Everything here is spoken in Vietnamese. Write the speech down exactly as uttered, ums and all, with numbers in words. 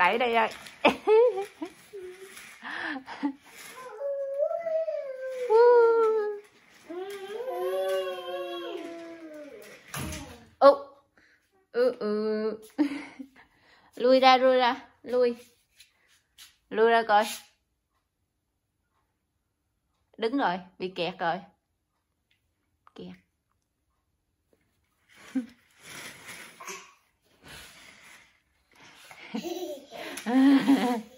lại ở đây rồi. Ô, ừ, ừ. Lui ra, lui ra, lui. Lui ra coi. Đứng rồi, bị kẹt rồi. Kẹt.